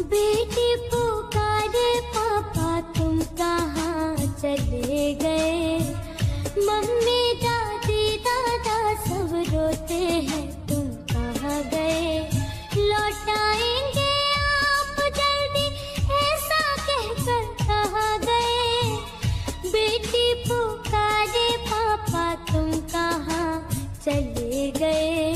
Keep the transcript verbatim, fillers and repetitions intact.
बेटी पुकारे पापा तुम कहाँ चले गए। मम्मी दादी दादा सब रोते हैं तुम कहाँ गए। लौट आएंगे आप जल्दी ऐसा कहकर कहाँ गए। बेटी पुकारे पापा तुम कहाँ चले गए।